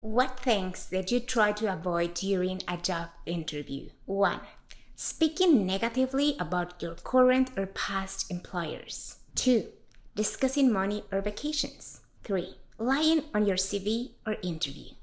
What things did you try to avoid during a job interview? 1. Speaking negatively about your current or past employers. 2. Discussing money or vacations. 3. Lying on your CV or interview.